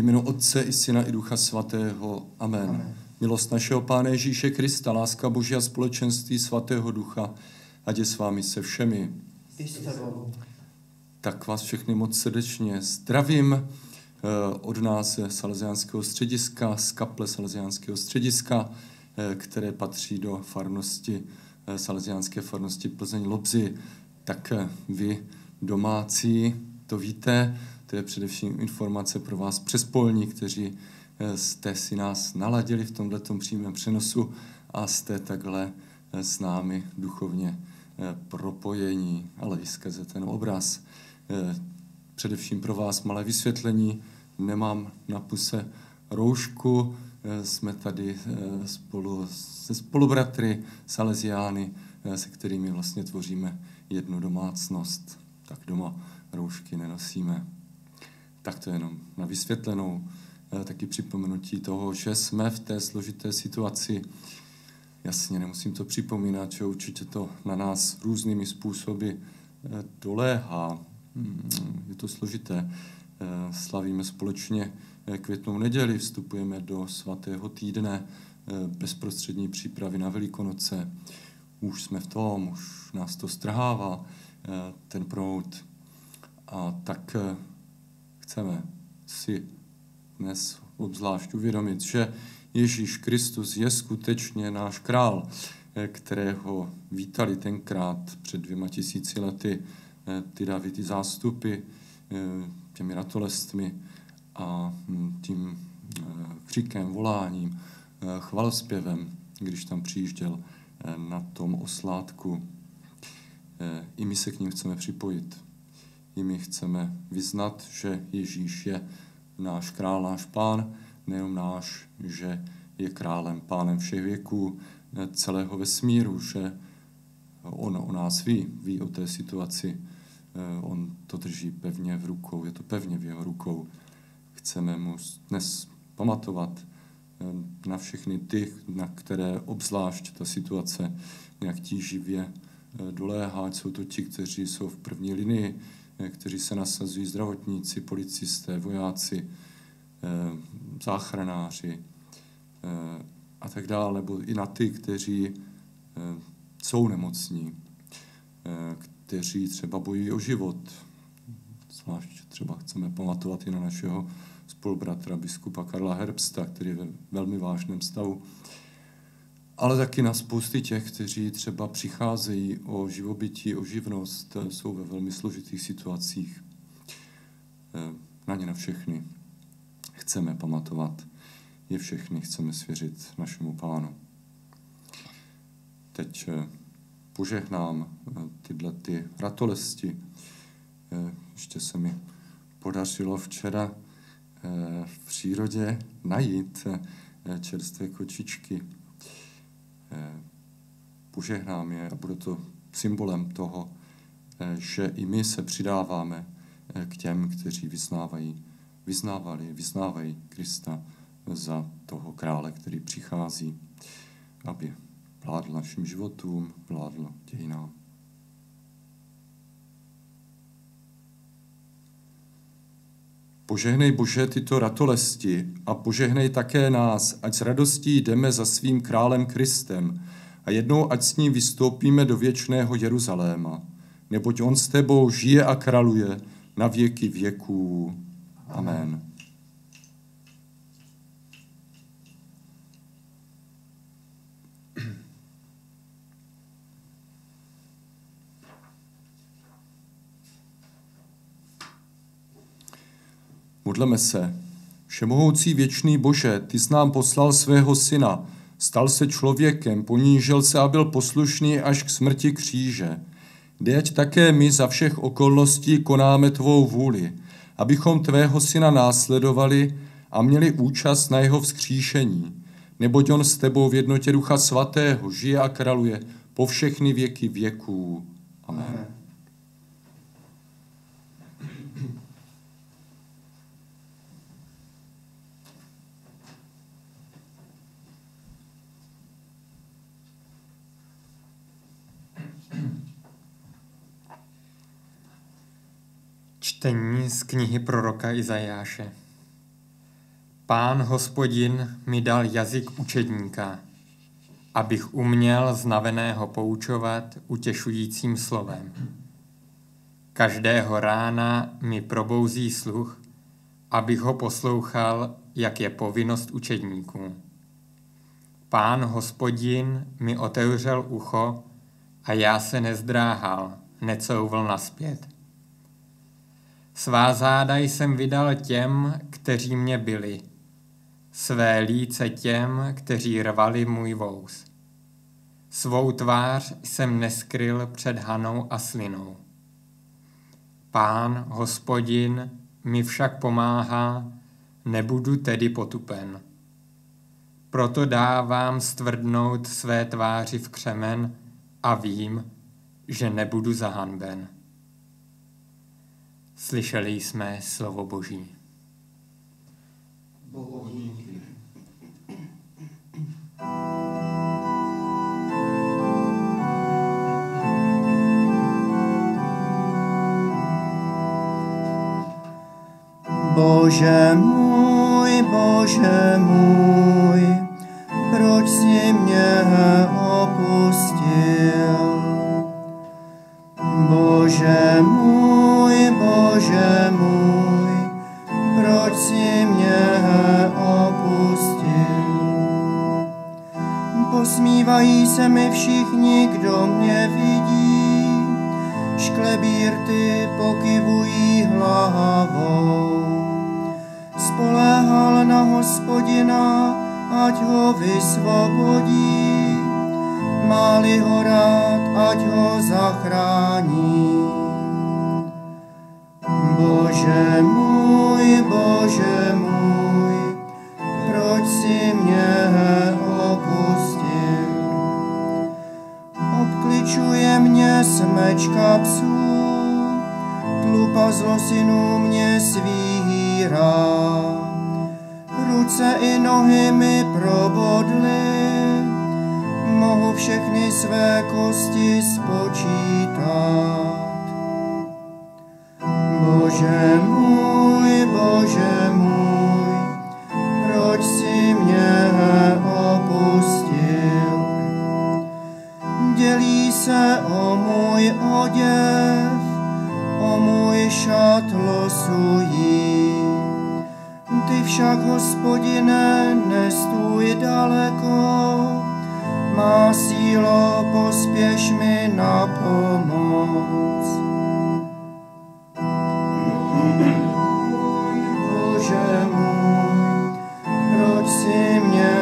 jménu Otce i Syna i Ducha Svatého. Amen. Amen. Milost našeho Pána Ježíše Krista, láska Boží a společenství Svatého Ducha, ať je s vámi se všemi. I s tebou. Tak vás všechny moc srdečně zdravím od nás ze Salesiánského střediska, z kaple Salesiánského střediska, které patří do farnosti, Salesiánské farnosti Plzeň-Lobzy. Tak vy domácí to víte, to je především informace pro vás přespolní, kteří jste si nás naladili v tomhletom přímém přenosu a jste takhle s námi duchovně propojení, ale i skrze ten obraz. Především pro vás malé vysvětlení. Nemám na puse roušku, jsme tady spolu se spolubratry Salesiány, se kterými vlastně tvoříme jednu domácnost. Tak doma roušky nenosíme. Tak to jenom na vysvětlenou, taky připomenutí toho, že jsme v té složité situaci. Jasně, nemusím to připomínat, že určitě to na nás různými způsoby doléhá. Je to složité. Slavíme společně Květnou neděli, vstupujeme do svatého týdne, bezprostřední přípravy na Velikonoce. Už jsme v tom, už nás to strhává, ten proud. A tak chceme si dnes obzvlášť uvědomit, že Ježíš Kristus je skutečně náš král, kterého vítali tenkrát před 2000 lety ty davy, ty zástupy, těmi ratolestmi a tím křikem, voláním, chvalozpěvem, když tam přijížděl na tom oslátku. I my se k ním chceme připojit. I my chceme vyznat, že Ježíš je náš král, náš pán, nejenom náš, že je králem, pánem všech věků, celého vesmíru, že on o nás ví o té situaci, on to drží pevně v rukou, je to pevně v jeho rukou. Chceme mu dnes pamatovat na všechny ty, na které obzvlášť ta situace nějak tíživě doléhá. Jsou to ti, kteří jsou v první linii, kteří se nasazují, zdravotníci, policisté, vojáci, záchranáři a tak dále, nebo i na ty, kteří jsou nemocní, kteří třeba bojují o život. Zvlášť třeba chceme pamatovat i na našeho spolubratra biskupa Karla Herbsta, který je ve velmi vážném stavu. Ale taky na spousty těch, kteří třeba přicházejí o živobytí, o živnost, jsou ve velmi složitých situacích. Na ně na všechny chceme pamatovat. Je všechny chceme svěřit našemu Pánu. Teď požehnám tyhle ty ratolesti. Ještě se mi podařilo včera v přírodě najít čerstvé kočičky. Požehnám je a bude to symbolem toho, že i my se přidáváme k těm, kteří vyznávají Krista za toho krále, který přichází, aby vládl našim životům, vládl dějinám. Požehnej, Bože, tyto ratolesti a požehnej také nás, ať s radostí jdeme za svým králem Kristem a jednou ať s ním vystoupíme do věčného Jeruzaléma, neboť on s tebou žije a králuje na věky věků. Amen. Modleme se. Všemohoucí věčný Bože, ty jsi nám poslal svého syna, stal se člověkem, ponížil se a byl poslušný až k smrti kříže. Dej, ať také my za všech okolností konáme tvou vůli, abychom tvého syna následovali a měli účast na jeho vzkříšení, neboť on s tebou v jednotě Ducha Svatého žije a králuje po všechny věky věků. Amen. Čtení z knihy proroka Izajáše. Pán Hospodin mi dal jazyk učedníka, abych uměl znaveného poučovat utěšujícím slovem. Každého rána mi probouzí sluch, abych ho poslouchal, jak je povinnost učedníků. Pán Hospodin mi otevřel ucho a já se nezdráhal, necouvl nazpět. Svá záda jsem vydal těm, kteří mě byli, své líce těm, kteří rvali můj vous. Svou tvář jsem neskryl před hanou a slinou. Pán, Hospodin, mi však pomáhá, nebudu tedy potupen. Proto dávám stvrdnout své tváři v křemen a vím, že nebudu zahanben. Slyšeli jsme slovo Boží. Bohu díky. Bože můj, proč jsi mě opustil? Bože můj, proč jsi mě opustil? Posmívají se mi všichni, kdo mě vidí, šklebírty pokyvují hlavou. Spoléhal na Hospodina, ať ho vysvobodí, má-li ho rád, ať ho zachrání. Bože můj, proč jsi mě opustil? Obkličuje mě smečka psů, tlupa zlosinů mě svírá. Ruce i nohy mi probodly, mohu všechny své kosti spočítat. Bože můj, proč jsi mě opustil? Dělí se o můj oděv, o můj šat losují. Ty však, Hospodine, nestůj daleko, má sílo, pospěš mi na pomoc. Bože můj, proč jsi mě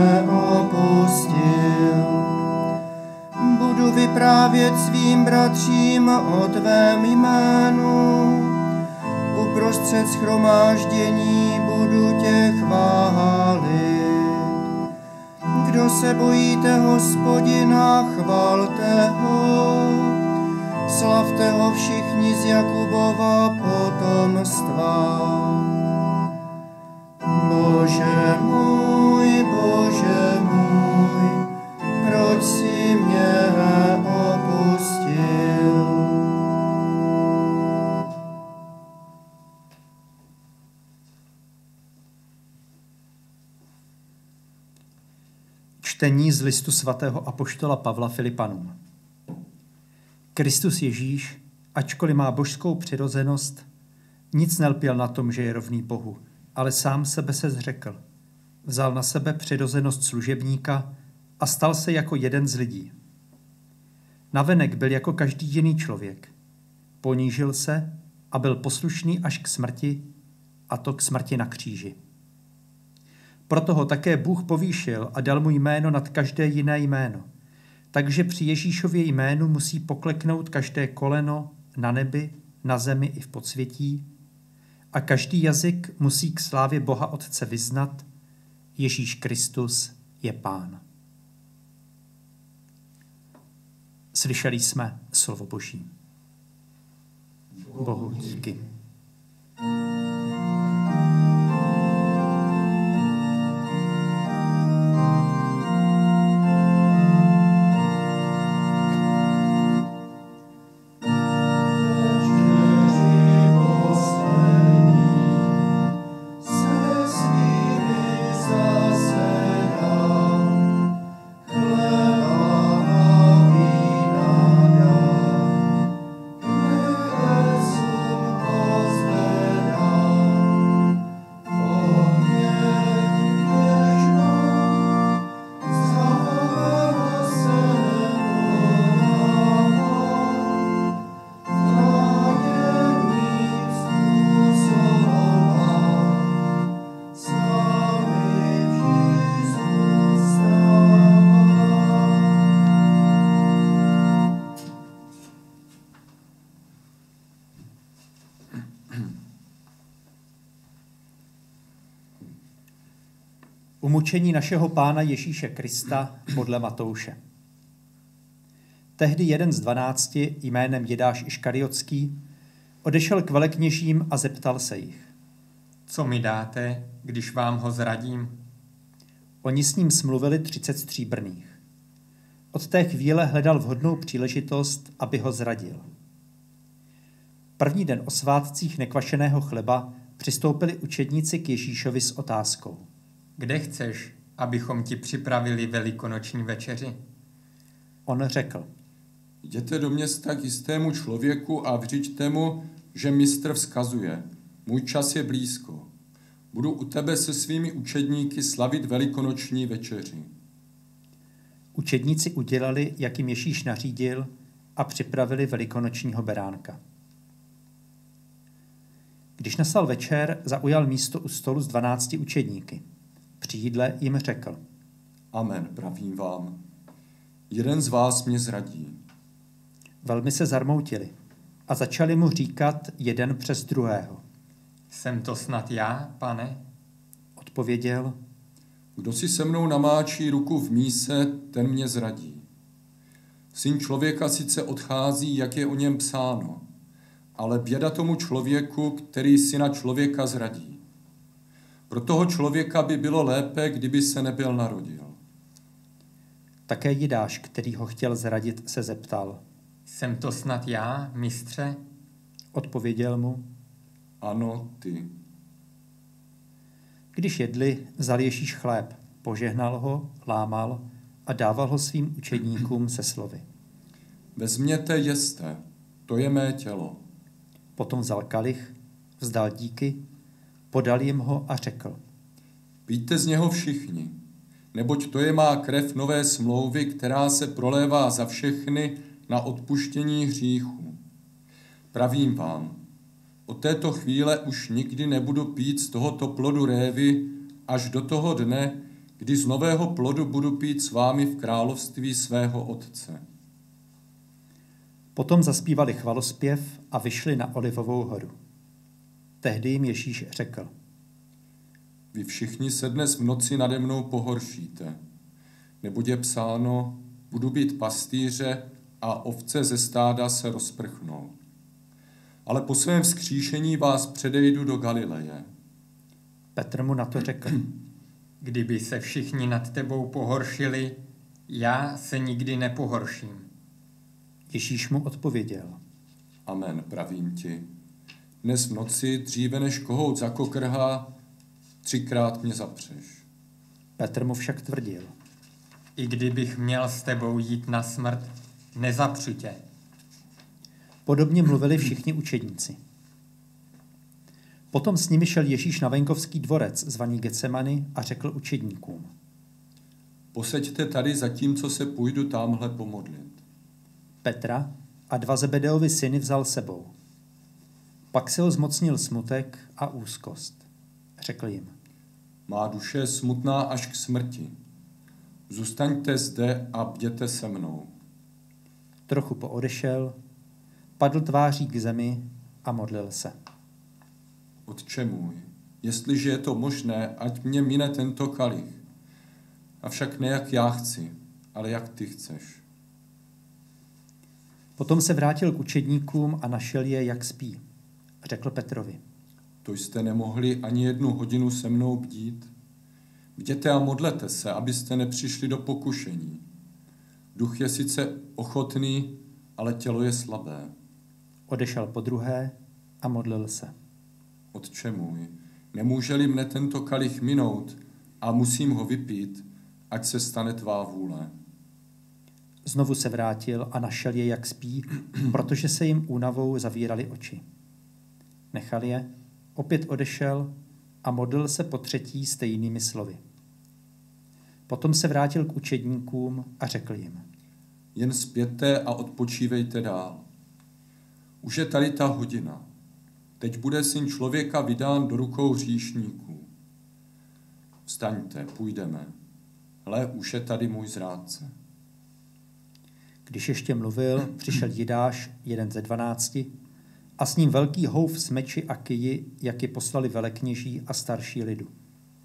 opustil? Budu vyprávět svým bratřím o tvém jménu, uprostřed shromáždění budu tě chválit. Kdo se bojíte Hospodina, chvalte ho, slavte ho všichni z Jakubova potomstva. Bože můj, proč jsi mě opustil? Čtení z listu svatého apoštola Pavla Filipanům. Kristus Ježíš, ačkoliv má božskou přirozenost, nic nelpěl na tom, že je rovný Bohu, ale sám sebe se zřekl. Vzal na sebe přirozenost služebníka a stal se jako jeden z lidí. Navenek byl jako každý jiný člověk. Ponížil se a byl poslušný až k smrti, a to k smrti na kříži. Proto ho také Bůh povýšil a dal mu jméno nad každé jiné jméno. Takže při Ježíšově jménu musí pokleknout každé koleno na nebi, na zemi i v podsvětí a každý jazyk musí k slávě Boha Otce vyznat: Ježíš Kristus je Pán. Slyšeli jsme slovo Boží. Bohu díky. Se svými Umučení našeho Pána Ježíše Krista podle Matouše. Tehdy jeden z 12 jménem Jidáš Iškariotský odešel k velekněžím a zeptal se jich. Co mi dáte, když vám ho zradím? Oni s ním smluvili 30 stříbrných. Od té chvíle hledal vhodnou příležitost, aby ho zradil. První den o svátcích nekvašeného chleba přistoupili učedníci k Ježíšovi s otázkou. Kde chceš, abychom ti připravili velikonoční večeři? On řekl. Jděte do města k jistému člověku a vyřiďte mu, že mistr vzkazuje. Můj čas je blízko. Budu u tebe se svými učedníky slavit velikonoční večeři. Učedníci udělali, jak jim Ježíš nařídil, a připravili velikonočního beránka. Když nastal večer, zaujal místo u stolu s 12 učedníky. Při jídle jim řekl. Amen, pravím vám. Jeden z vás mě zradí. Velmi se zarmoutili a začali mu říkat jeden přes druhého. Jsem to snad já, pane? Odpověděl. Kdo si se mnou namáčí ruku v míse, ten mě zradí. Syn člověka sice odchází, jak je o něm psáno, ale běda tomu člověku, který syna člověka zradí. Pro toho člověka by bylo lépe, kdyby se nebyl narodil. Také Jidáš, který ho chtěl zradit, se zeptal. Jsem to snad já, mistře? Odpověděl mu. Ano, ty. Když jedli, vzal Ježíš chléb, požehnal ho, lámal a dával ho svým učedníkům se slovy. Vezměte, jeste, to je mé tělo. Potom vzal kalich, vzdal díky, podal jim ho a řekl. Pijte z něho všichni, neboť to je má krev nové smlouvy, která se prolévá za všechny na odpuštění hříchů. Pravím vám, od této chvíle už nikdy nebudu pít z tohoto plodu révy až do toho dne, kdy z nového plodu budu pít s vámi v království svého Otce. Potom zaspívali chvalospěv a vyšli na Olivovou horu. Tehdy jim Ježíš řekl. Vy všichni se dnes v noci nade mnou pohoršíte, neboť je psáno, budu být pastýře a ovce ze stáda se rozprchnou. Ale po svém vzkříšení vás předejdu do Galileje. Petr mu na to řekl. Kdyby se všichni nad tebou pohoršili, já se nikdy nepohorším. Ježíš mu odpověděl. Amen, pravím ti. Dnes v noci, dříve než kohout zakokrhá, 3krát mě zapřeš. Petr mu však tvrdil. I kdybych měl s tebou jít na smrt, nezapřu tě. Podobně mluvili všichni učedníci. Potom s nimi šel Ježíš na venkovský dvorec, zvaný Getsemani, a řekl učedníkům. Poseďte tady, zatímco se půjdu támhle pomodlit. Petra a 2 Zebedeovi syny vzal sebou. Pak se ho zmocnil smutek a úzkost. Řekl jim. Má duše je smutná až k smrti. Zůstaňte zde a bděte se mnou. Trochu poodešel, padl tváří k zemi a modlil se. Otče můj, jestliže je to možné, ať mě mine tento kalich. Avšak ne jak já chci, ale jak ty chceš. Potom se vrátil k učedníkům a našel je, jak spí. Řekl Petrovi. To jste nemohli ani 1 hodinu se mnou bdít? Bděte a modlete se, abyste nepřišli do pokušení. Duch je sice ochotný, ale tělo je slabé. Odešel podruhé a modlil se. Otče můj, nemůže-li mne tento kalich minout a musím ho vypít, ať se stane tvá vůle. Znovu se vrátil a našel je, jak spí, protože se jim únavou zavíraly oči. Nechal je, opět odešel a modlil se po 3. stejnými slovy. Potom se vrátil k učedníkům a řekl jim. Jen spěte a odpočívejte dál. Už je tady ta hodina. Teď bude Syn člověka vydán do rukou hříšníků. Vstaňte, půjdeme. Hle, už je tady můj zrádce. Když ještě mluvil, přišel Jidáš, jeden ze 12, a s ním velký houf s meči a kyji, jak je poslali velekněží a starší lidu.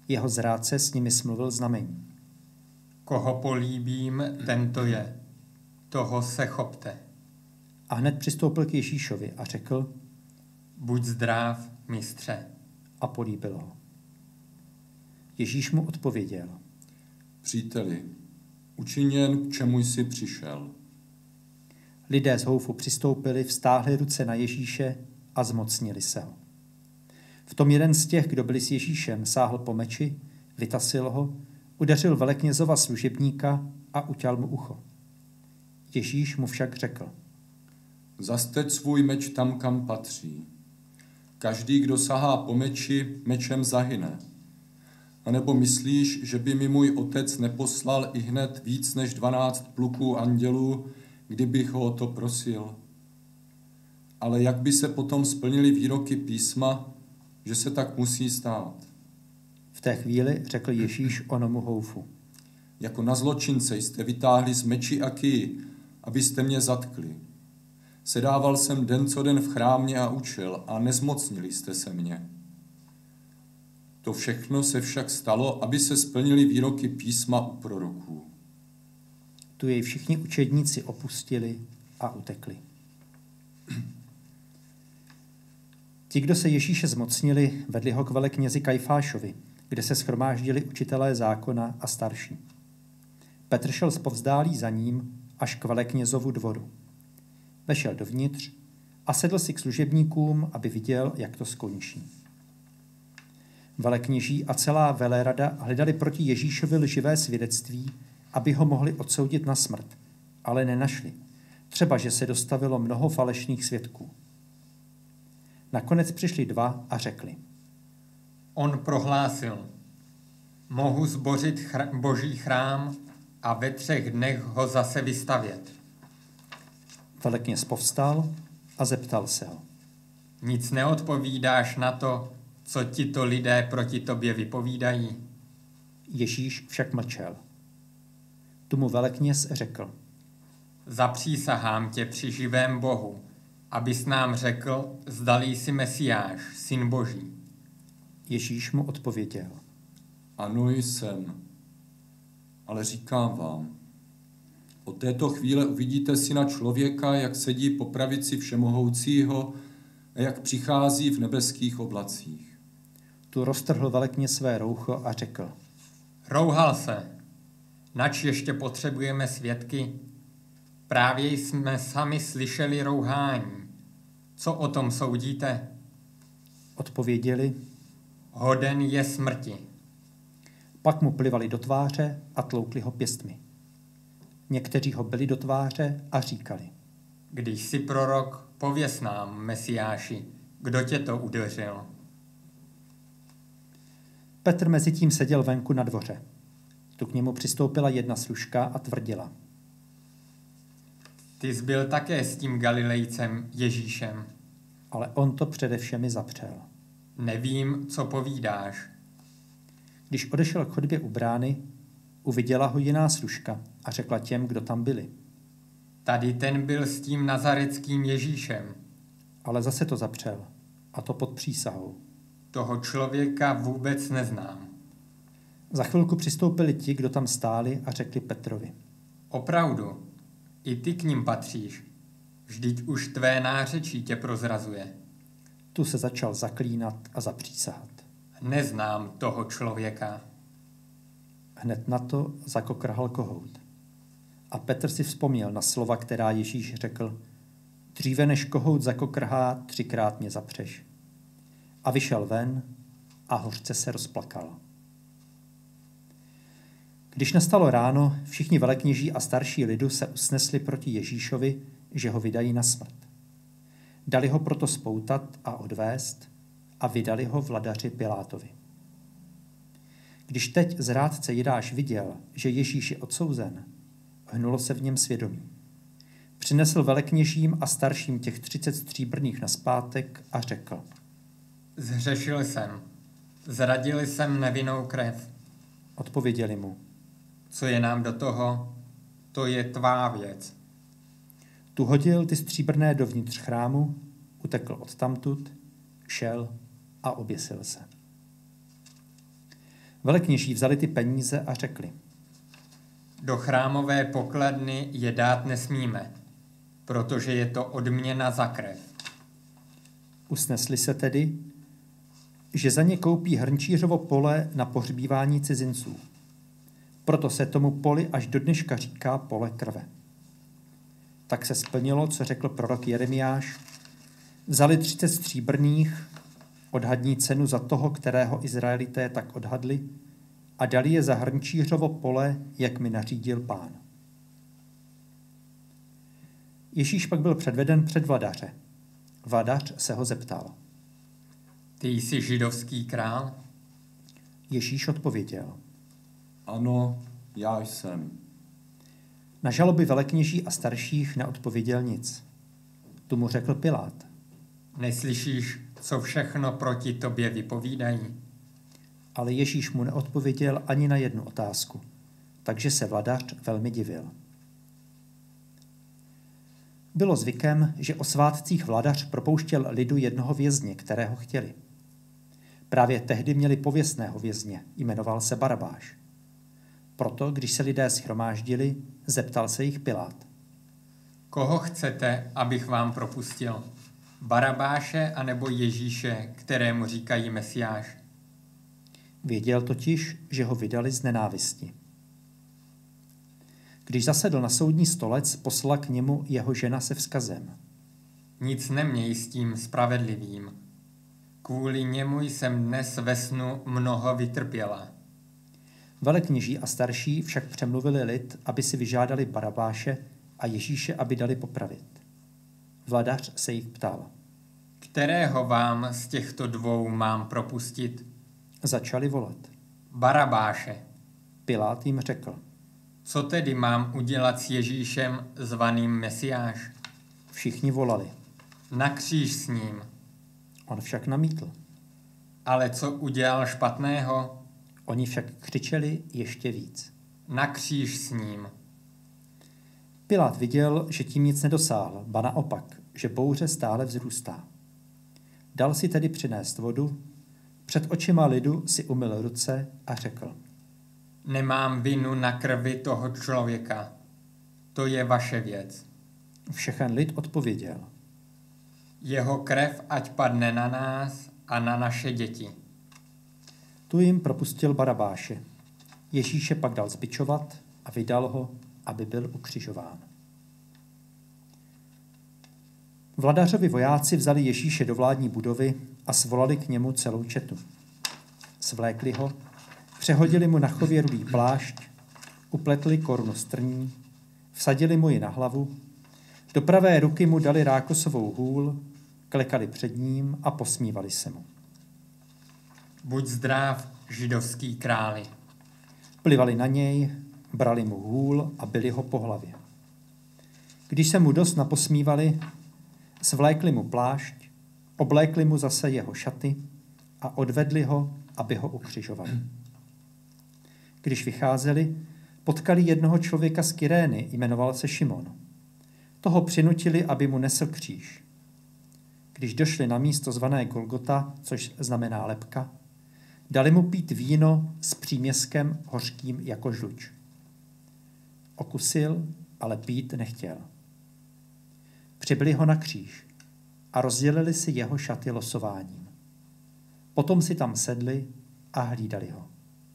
Jeho zrádce s nimi smluvil znamení. Koho políbím, tento je. Toho se chopte. A hned přistoupil k Ježíšovi a řekl Buď zdrav, mistře. a políbil ho. Ježíš mu odpověděl. Příteli, učiněn, k čemu jsi přišel. Lidé z houfu přistoupili, vztáhli ruce na Ježíše a zmocnili se ho. V tom jeden z těch, kdo byli s Ježíšem, sáhl po meči, vytasil ho, udeřil veleknězova služebníka a uťal mu ucho. Ježíš mu však řekl. Zasteď svůj meč tam, kam patří. Každý, kdo sahá po meči, mečem zahyne. A nebo myslíš, že by mi můj otec neposlal i hned víc než 12 pluků andělů, kdybych ho o to prosil? Ale jak by se potom splnily výroky písma, že se tak musí stát? V té chvíli řekl Ježíš onomu houfu. Jako na zločince jste vytáhli z meči a kyji, abyste mě zatkli. Sedával jsem den co den v chrámě a učil a nezmocnili jste se mě. To všechno se však stalo, aby se splnily výroky písma u proroků. Tu jej všichni učedníci opustili a utekli. Ti, kdo se Ježíše zmocnili, vedli ho k veleknězi Kajfášovi, kde se shromáždili učitelé zákona a starší. Petr šel zpovzdálí za ním až k veleknězovu dvoru. Vešel dovnitř a sedl si k služebníkům, aby viděl, jak to skončí. Velekněží a celá velerada hledali proti Ježíšovi lživé svědectví, aby ho mohli odsoudit na smrt, ale nenašli. Třeba, že se dostavilo mnoho falešných svědků. Nakonec přišli dva a řekli. On prohlásil, mohu zbořit boží chrám a ve 3 dnech ho zase vystavět. Velekněz povstal a zeptal se ho. Nic neodpovídáš na to, co tito lidé proti tobě vypovídají? Ježíš však mlčel. Tu mu velekněz řekl. Zapřísahám tě při živém Bohu, abys nám řekl, zdali jsi Mesiáš, syn Boží. Ježíš mu odpověděl. Ano, jsem. Ale říkám vám, od této chvíle uvidíte syna člověka, jak sedí po pravici Všemohoucího a jak přichází v nebeských oblacích. Tu roztrhl velekněz své roucho a řekl. Rouhal se. Nač ještě potřebujeme svědky? Právě jsme sami slyšeli rouhání. Co o tom soudíte? Odpověděli. Hoden je smrti. Pak mu plivali do tváře a tloukli ho pěstmi. Někteří ho byli do tváře a říkali. Když jsi prorok, pověz nám, Mesiáši, kdo tě to udeřil. Petr mezi tím seděl venku na dvoře. Tu k němu přistoupila jedna služka a tvrdila. Ty jsi byl také s tím Galilejcem Ježíšem. Ale on to přede všemi zapřel. Nevím, co povídáš. Když odešel k chodbě u brány, uviděla ho jiná služka a řekla těm, kdo tam byli. Tady ten byl s tím nazareckým Ježíšem. Ale zase to zapřel, a to pod přísahou. Toho člověka vůbec neznám. Za chvilku přistoupili ti, kdo tam stáli a řekli Petrovi. Opravdu, i ty k ním patříš. Vždyť už tvé nářečí tě prozrazuje. Tu se začal zaklínat a zapřísahat. Neznám toho člověka. Hned na to zakokrhal kohout. A Petr si vzpomněl na slova, která Ježíš řekl. Dříve než kohout zakokrhá, 3krát mě zapřeš. A vyšel ven a hořce se rozplakal. Když nastalo ráno, všichni velekněží a starší lidu se usnesli proti Ježíšovi, že ho vydají na smrt. Dali ho proto spoutat a odvést a vydali ho vladaři Pilátovi. Když teď zrádce Jidáš viděl, že Ježíš je odsouzen, hnulo se v něm svědomí. Přinesl velekněžím a starším těch 30 stříbrných nazpátek a řekl. Zhřešil jsem. Zradil jsem nevinnou krev. Odpověděli mu. Co je nám do toho? To je tvá věc. Tu hodil ty stříbrné dovnitř chrámu, utekl odtamtud, šel a oběsil se. Velekněží vzali ty peníze a řekli: Do chrámové pokladny je dát nesmíme, protože je to odměna za krev. Usnesli se tedy, že za ně koupí hrnčířovo pole na pohřbívání cizinců. Proto se tomu poli až do dneška říká pole krve. Tak se splnilo, co řekl prorok Jeremiáš. Vzali 30 stříbrných, odhadní cenu za toho, kterého Izraelité tak odhadli, a dali je za hrnčířovo pole, jak mi nařídil Pán. Ježíš pak byl předveden před vladaře. Vladař se ho zeptal: Ty jsi židovský král? Ježíš odpověděl: Ano, já jsem. Na žaloby velekněží a starších neodpověděl nic. Tu mu řekl Pilát: Neslyšíš, co všechno proti tobě vypovídají? Ale Ježíš mu neodpověděl ani na jednu otázku, takže se vladař velmi divil. Bylo zvykem, že o svátcích vladař propouštěl lidu jednoho vězně, kterého chtěli. Právě tehdy měli pověstného vězně, jmenoval se Barabáš. Proto, když se lidé shromáždili, zeptal se jich Pilát: Koho chcete, abych vám propustil? Barabáše anebo Ježíše, kterému říkají Mesiáš? Věděl totiž, že ho vydali z nenávisti. Když zasedl na soudní stolec, poslala k němu jeho žena se vzkazem: Nic neměj s tím spravedlivým. Kvůli němu jsem dnes ve snu mnoho vytrpěla. Velekněží a starší však přemluvili lid, aby si vyžádali Barabáše a Ježíše, aby dali popravit. Vladař se jich ptal: Kterého vám z těchto dvou mám propustit? Začali volat. Barabáše. Pilát jim řekl: Co tedy mám udělat s Ježíšem zvaným Mesiáš? Všichni volali. Na kříž s ním. On však namítl. Ale co udělal špatného? Oni však křičeli ještě víc. Na kříž s ním. Pilát viděl, že tím nic nedosáhl, ba naopak, že bouře stále vzrůstá. Dal si tedy přinést vodu, před očima lidu si umyl ruce a řekl: Nemám vinu na krvi toho člověka. To je vaše věc. Všechen lid odpověděl: Jeho krev ať padne na nás a na naše děti. Tu jim propustil Barabáše. Ježíše pak dal zbičovat a vydal ho, aby byl ukřižován. Vladařovi vojáci vzali Ježíše do vládní budovy a svolali k němu celou četu. Svlékli ho, přehodili mu na chově rudý plášť, upletli korunu strní, vsadili mu ji na hlavu, do pravé ruky mu dali rákosovou hůl, klekali před ním a posmívali se mu. Buď zdrav, židovský králi. Plivali na něj, brali mu hůl a bili ho po hlavě. Když se mu dost naposmívali, svlékli mu plášť, oblékli mu zase jeho šaty a odvedli ho, aby ho ukřižovali. Když vycházeli, potkali jednoho člověka z Kyrény, jmenoval se Šimon. Toho přinutili, aby mu nesl kříž. Když došli na místo zvané Golgota, což znamená lebka, dali mu pít víno s příměskem hořkým jako žluč. Okusil, ale pít nechtěl. Přibili ho na kříž a rozdělili si jeho šaty losováním. Potom si tam sedli a hlídali ho.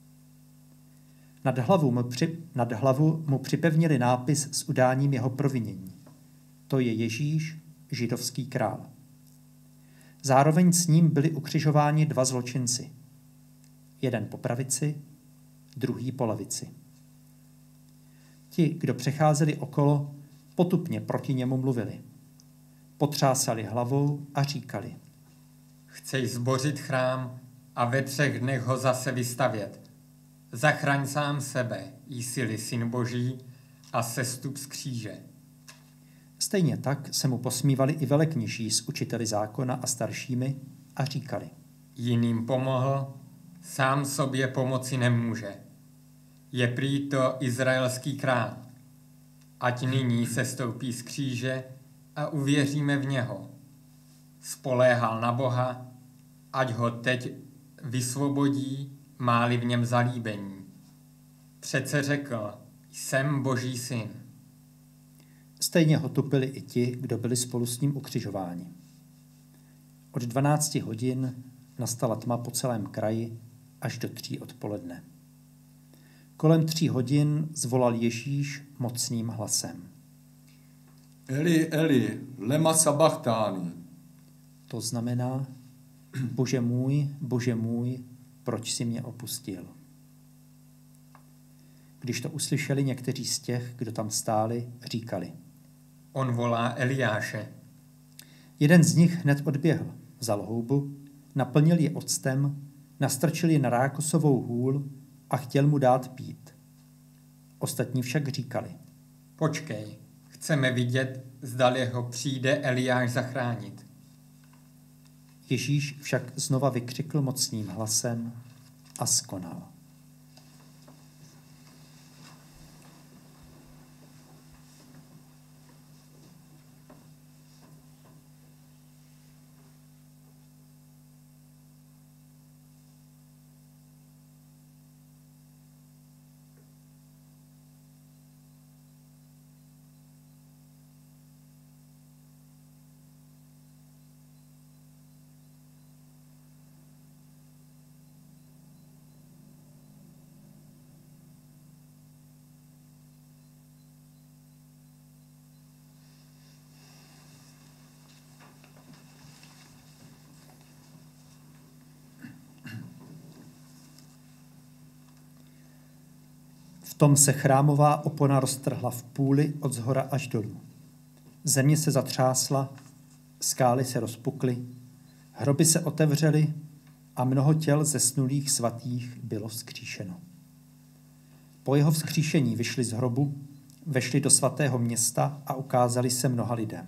Nad hlavu mu připevnili nápis s udáním jeho provinění. To je Ježíš, židovský král. Zároveň s ním byli ukřižováni dva zločinci. Jeden po pravici, druhý po levici. Ti, kdo přecházeli okolo, potupně proti němu mluvili. Potřásali hlavou a říkali: Chceš zbořit chrám a ve 3 dnech ho zase vystavět. Zachraň sám sebe, jsi-li syn Boží, a sestup z kříže. Stejně tak se mu posmívali i velekněží s učiteli zákona a staršími a říkali: Jiným pomohl, sám sobě pomoci nemůže. Je prý to izraelský král. Ať nyní sestoupí z kříže a uvěříme v něho. Spoléhal na Boha, ať ho teď vysvobodí, má-li v něm zalíbení. Přece řekl, jsem Boží syn. Stejně ho tupili i ti, kdo byli spolu s ním ukřižováni. Od 12 hodin nastala tma po celém kraji až do 3 odpoledne. Kolem 3 hodin zvolal Ježíš mocným hlasem. Eli, Eli, lema sabachthani. To znamená, Bože můj, proč jsi mě opustil? Když to uslyšeli někteří z těch, kdo tam stáli, říkali. On volá Eliáše. Jeden z nich hned odběhl, vzal houbu, naplnil ji octem, nastrčil ji na rákosovou hůl a chtěl mu dát pít. Ostatní však říkali. Počkej, chceme vidět, zdali ho přijde Eliáš zachránit. Ježíš však znova vykřikl mocným hlasem a skonal. V tom se chrámová opona roztrhla v půli od zhora až dolů. Země se zatřásla, skály se rozpukly, hroby se otevřely a mnoho těl zesnulých svatých bylo vzkříšeno. Po jeho vzkříšení vyšli z hrobu, vešli do svatého města a ukázali se mnoha lidem.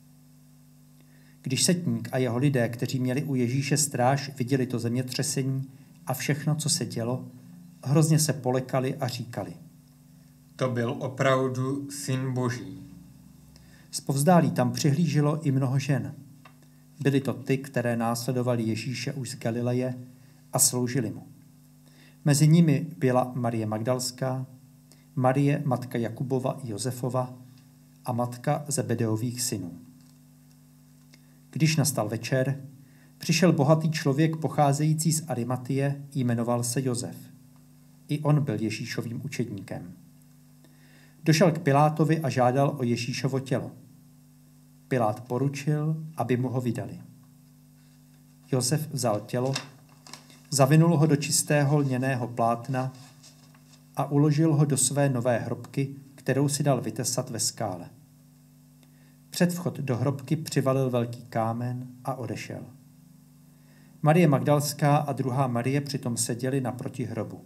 Když setník a jeho lidé, kteří měli u Ježíše stráž, viděli to zemětřesení a všechno, co se dělo, hrozně se polekali a říkali. To byl opravdu syn Boží. Zpovzdálí tam přihlíželo i mnoho žen. Byly to ty, které následovali Ježíše už z Galileje a sloužili mu. Mezi nimi byla Marie Magdalská, Marie, matka Jakubova i Josefova a matka Zebedeových synů. Když nastal večer, přišel bohatý člověk pocházející z Arimatie, jmenoval se Josef. I on byl Ježíšovým učedníkem. Došel k Pilátovi a žádal o Ježíšovo tělo. Pilát poručil, aby mu ho vydali. Josef vzal tělo, zavinul ho do čistého lněného plátna a uložil ho do své nové hrobky, kterou si dal vytesat ve skále. Před vchod do hrobky přivalil velký kámen a odešel. Marie Magdalská a druhá Marie přitom seděli naproti hrobu.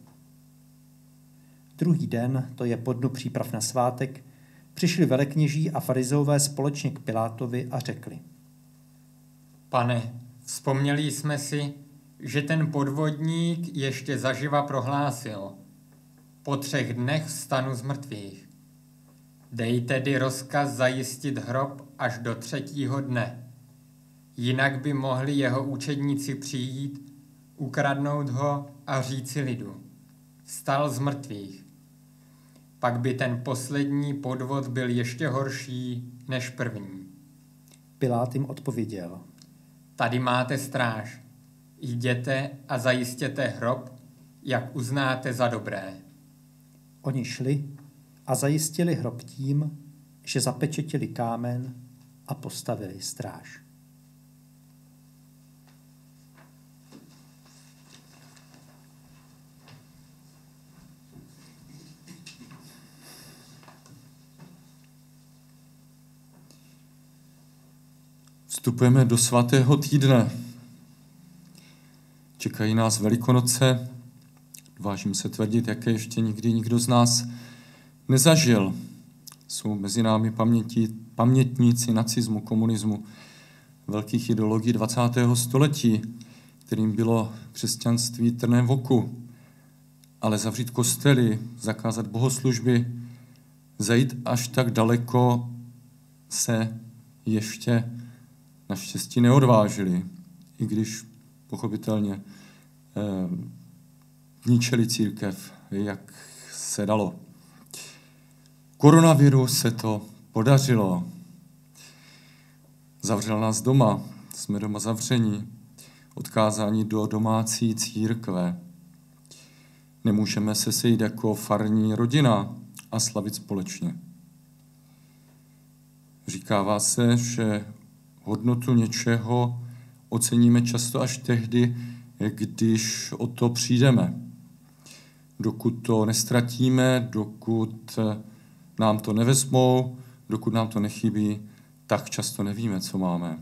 Druhý den, to je po dnu příprav na svátek, přišli velekněží a farizeové společně k Pilátovi a řekli. Pane, vzpomněli jsme si, že ten podvodník ještě zaživa prohlásil. Po 3 dnech vstanu z mrtvých. Dej tedy rozkaz zajistit hrob až do 3. dne. Jinak by mohli jeho učedníci přijít, ukradnout ho a říci lidu. Vstal z mrtvých. Pak by ten poslední podvod byl ještě horší než první. Pilát jim odpověděl. Tady máte stráž. Jděte a zajistěte hrob, jak uznáte za dobré. Oni šli a zajistili hrob tím, že zapečetili kámen a postavili stráž. Vstupujeme do svatého týdne. Čekají nás Velikonoce. Vážím se tvrdit, jaké ještě nikdy nikdo z nás nezažil. Jsou mezi námi pamětníci nacismu, komunismu, velkých ideologií 20. století, kterým bylo křesťanství trnem v oku. Ale zavřít kostely, zakázat bohoslužby, zajít až tak daleko se ještě naštěstí neodvážili, i když pochopitelně ničili církev, jak se dalo. Koronaviru se to podařilo. Zavřel nás doma, jsme doma zavření, odkázáni do domácí církve. Nemůžeme se sejít jako farní rodina a slavit společně. Říkává se, že hodnotu něčeho oceníme často až tehdy, když o to přijdeme. Dokud to nestratíme, dokud nám to nevezmou, dokud nám to nechybí, tak často nevíme, co máme.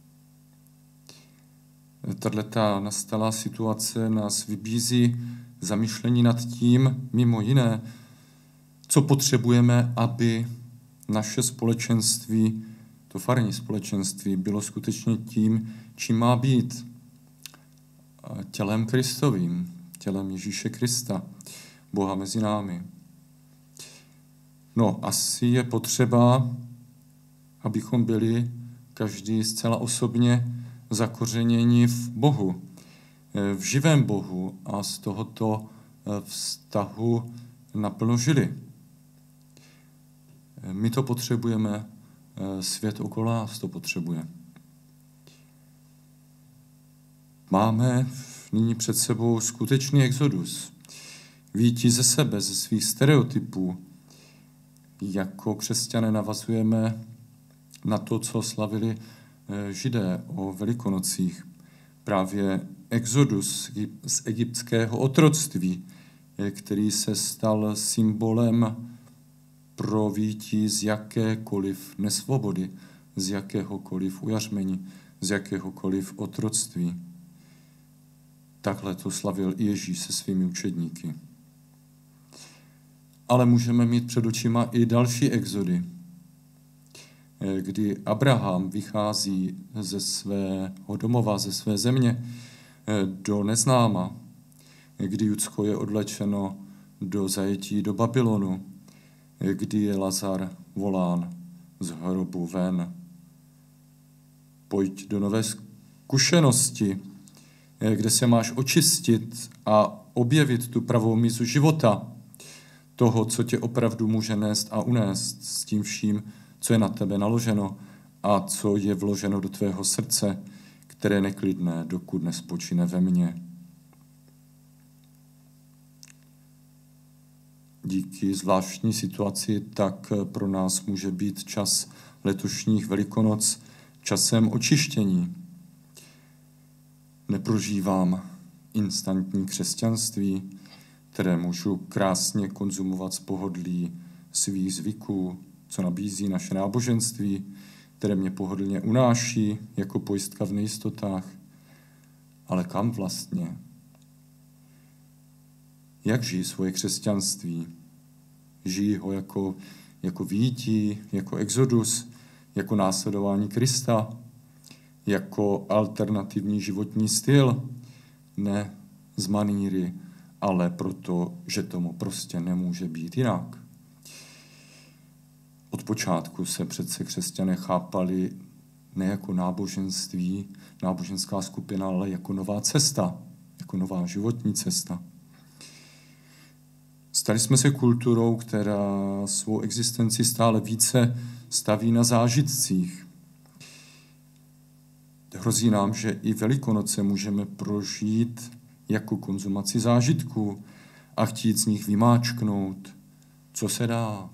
Tato nastalá situace nás vybízí zamýšlení nad tím, mimo jiné, co potřebujeme, aby naše společenství, to farní společenství, bylo skutečně tím, čím má být. Tělem Kristovým, tělem Ježíše Krista, Boha mezi námi. No, asi je potřeba, abychom byli každý zcela osobně zakořeněni v Bohu, v živém Bohu a z tohoto vztahu naplno žili. My to potřebujeme, svět okolo nás to potřebuje. Máme nyní před sebou skutečný exodus. Vyjítí ze sebe, ze svých stereotypů. Jako křesťané navazujeme na to, co slavili Židé o Velikonocích. Právě exodus z egyptského otroctví, který se stal symbolem pro vyjítí z jakékoliv nesvobody, z jakéhokoliv ujařmení, z jakéhokoliv otroctví. Takhle to slavil i Ježíš se svými učedníky. Ale můžeme mít před očima i další exody, kdy Abraham vychází ze svého domova, ze své země do neznáma, kdy Judsko je odlečeno do zajetí do Babylonu, kdy je Lazar volán z hrobu ven. Pojď do nové zkušenosti, kde se máš očistit a objevit tu pravou mízu života, toho, co tě opravdu může nést a unést s tím vším, co je na tebe naloženo a co je vloženo do tvého srdce, které je neklidné, dokud nespočine ve mně. Díky zvláštní situaci tak pro nás může být čas letošních Velikonoc časem očištění. Neprožívám instantní křesťanství, které můžu krásně konzumovat z pohodlí svých zvyků, co nabízí naše náboženství, které mě pohodlně unáší jako pojistka v nejistotách. Ale kam vlastně? Jak žijí svoje křesťanství? Žijí ho jako výjití, jako exodus, jako následování Krista, jako alternativní životní styl? Ne z maníry, ale proto, že tomu prostě nemůže být jinak. Od počátku se přece křesťané chápali ne jako náboženství, náboženská skupina, ale jako nová cesta, jako nová životní cesta. Stali jsme se kulturou, která svou existenci stále více staví na zážitcích. Hrozí nám, že i Velikonoce můžeme prožít jako konzumaci zážitků a chtít z nich vymáčknout, co se dá.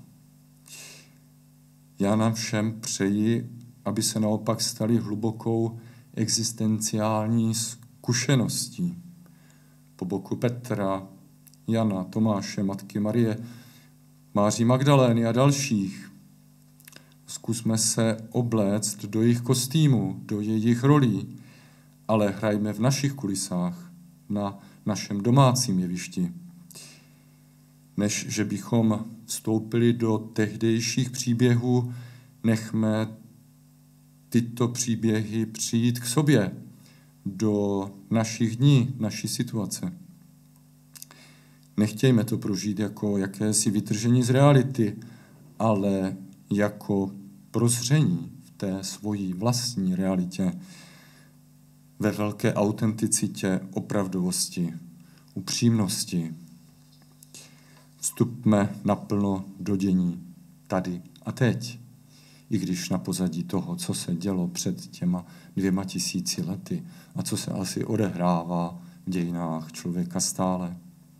Já nám všem přeji, aby se naopak stali hlubokou existenciální zkušeností. Po boku Petra, Jana, Tomáše, Matky Marie, Máří Magdalény a dalších. Zkusme se obléct do jejich kostýmu, do jejich rolí, ale hrajme v našich kulisách, na našem domácím jevišti. Než že bychom vstoupili do tehdejších příběhů, nechme tyto příběhy přijít k sobě, do našich dní, naší situace. Nechtějme to prožít jako jakési vytržení z reality, ale jako prozření v té svojí vlastní realitě, ve velké autenticitě, opravdovosti, upřímnosti. Vstupme naplno do dění tady a teď, i když na pozadí toho, co se dělo před těma 2000 lety a co se asi odehrává v dějinách člověka stále.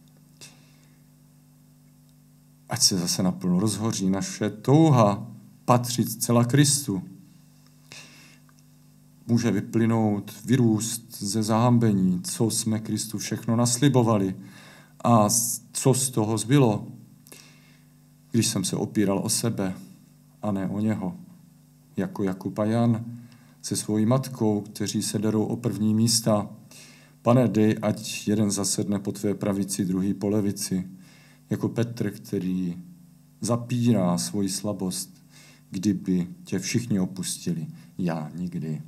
Ať se zase naplno rozhoří naše touha patřit zcela Kristu. Může vyplynout, vyrůst ze zahambení, co jsme Kristu všechno naslibovali a co z toho zbylo, když jsem se opíral o sebe a ne o něho, jako Jakub a Jan se svojí matkou, kteří se derou o první místa. Pane, dej, ať jeden zasedne po tvé pravici, druhý po levici, jako Petr, který zapírá svoji slabost, kdyby tě všichni opustili, já nikdy.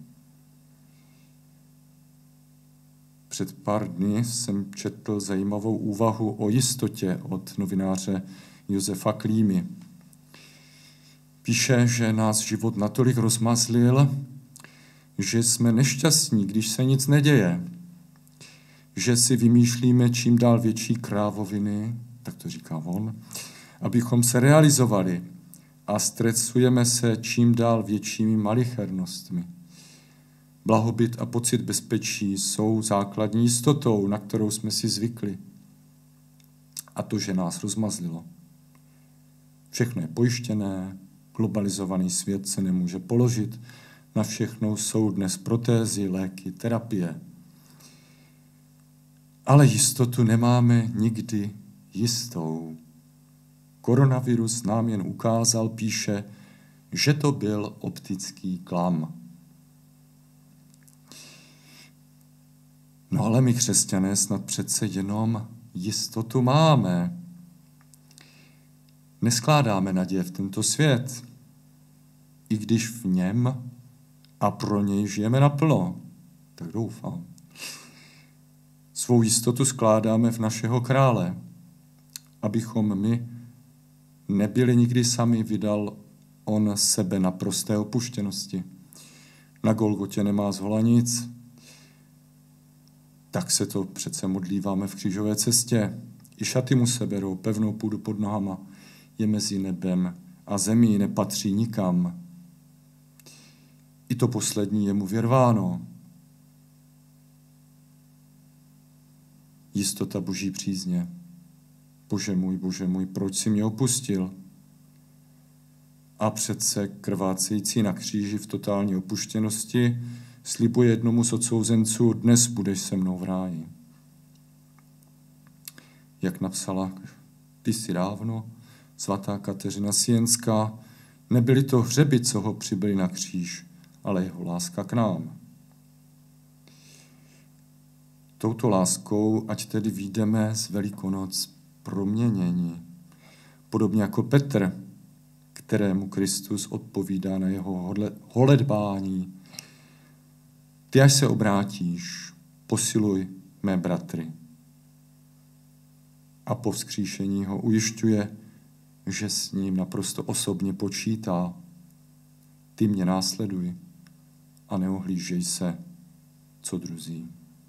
Před pár dny jsem četl zajímavou úvahu o jistotě od novináře Josefa Klímy. Píše, že nás život natolik rozmazlil, že jsme nešťastní, když se nic neděje, že si vymýšlíme čím dál větší krávoviny, tak to říká on, abychom se realizovali a stresujeme se čím dál většími malichernostmi. Blahobyt a pocit bezpečí jsou základní jistotou, na kterou jsme si zvykli. A to, že nás rozmazlilo. Všechno je pojištěné, globalizovaný svět se nemůže položit, na všechno jsou dnes protézy, léky, terapie. Ale jistotu nemáme nikdy jistou. Koronavirus nám jen ukázal, píše, že to byl optický klam. No ale my křesťané snad přece jenom jistotu máme. Neskládáme naděje v tento svět, i když v něm a pro něj žijeme naplno. Tak doufám. Svou jistotu skládáme v našeho krále, abychom my nebyli nikdy sami, vydal on sebe na prosté opuštěnosti. Na Golgotě nemá zhola nic, tak se to přece modlíváme v křížové cestě. I šaty mu seberou, pevnou půdu pod nohama, je mezi nebem a zemí, nepatří nikam. I to poslední je mu věrváno. Jistota Boží přízně. Bože můj, proč jsi mě opustil? A přece krvácející na kříži v totální opuštěnosti slibuje jednomu z odsouzenců, dnes budeš se mnou v ráji. Jak napsala kdysi dávno svatá Kateřina Sienská, nebyly to hřeby, co ho přibyli na kříž, ale jeho láska k nám. Touto láskou, ať tedy vyjdeme z Velikonoc proměnění. Podobně jako Petr, kterému Kristus odpovídá na jeho holedbání. Ty, až se obrátíš, posiluj mé bratry. A po vzkříšení ho ujišťuje, že s ním naprosto osobně počítá. Ty mě následuj a neohlížej se, co druzí.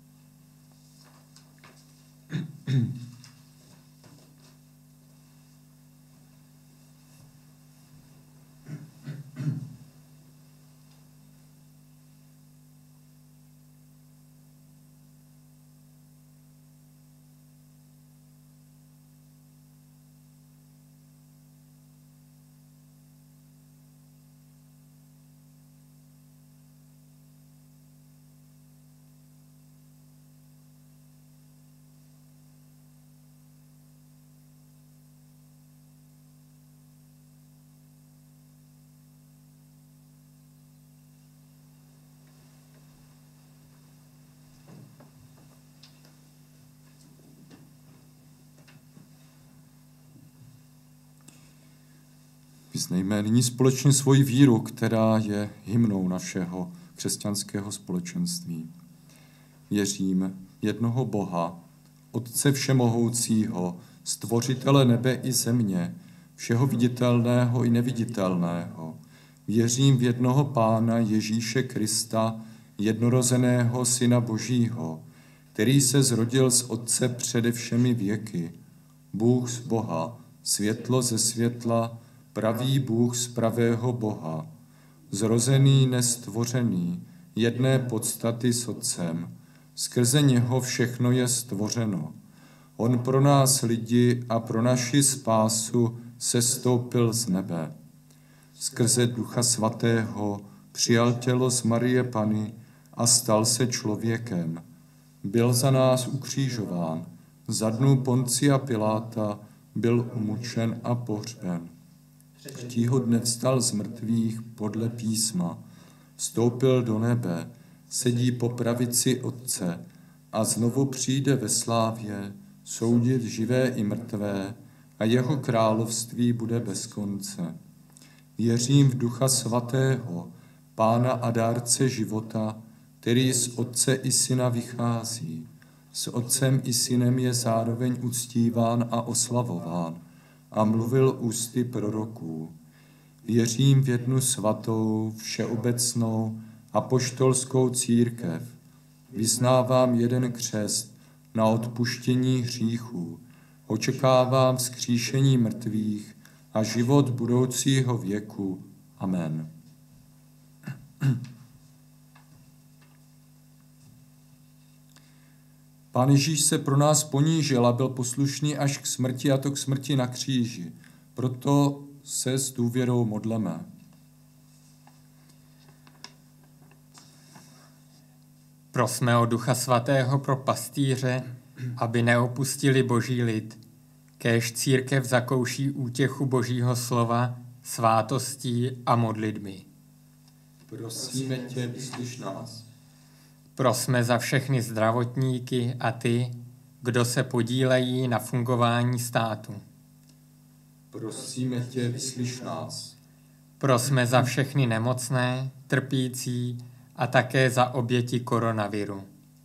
Vyznejme nyní společně svoji víru, která je hymnou našeho křesťanského společenství. Věřím jednoho Boha, Otce všemohoucího, stvořitele nebe i země, všeho viditelného i neviditelného. Věřím v jednoho Pána Ježíše Krista, jednorozeného Syna Božího, který se zrodil z Otce přede všemi věky, Bůh z Boha, světlo ze světla, pravý Bůh z pravého Boha, zrozený, nestvořený, jedné podstaty s Otcem, skrze něho všechno je stvořeno. On pro nás lidi a pro naši spásu sestoupil z nebe. Skrze Ducha Svatého přijal tělo z Marie Panny a stal se člověkem. Byl za nás ukřižován, za dnů Poncia Piláta byl umučen a pohřben. Třetího dne vstal z mrtvých podle písma, vstoupil do nebe, sedí po pravici Otce a znovu přijde ve slávě soudit živé i mrtvé a jeho království bude bez konce. Věřím v Ducha Svatého, Pána a dárce života, který z Otce i Syna vychází. S Otcem i Synem je zároveň uctíván a oslavován a mluvil ústy proroků. Věřím v jednu svatou, všeobecnou, apoštolskou církev. Vyznávám jeden křest na odpuštění hříchů. Očekávám vzkříšení mrtvých a život budoucího věku. Amen. Pán Ježíš se pro nás ponížil a byl poslušný až k smrti, a to k smrti na kříži. Proto se s důvěrou modleme. Prosme o Ducha Svatého pro pastýře, aby neopustili Boží lid. Kéž církev zakouší útěchu Božího slova, svátostí a modlitby. Prosíme tě, vyslyš nás. Prosme za všechny zdravotníky a ty, kdo se podílejí na fungování státu. Prosíme tě, vyslyš nás. Prosme za všechny nemocné, trpící a také za oběti koronaviru.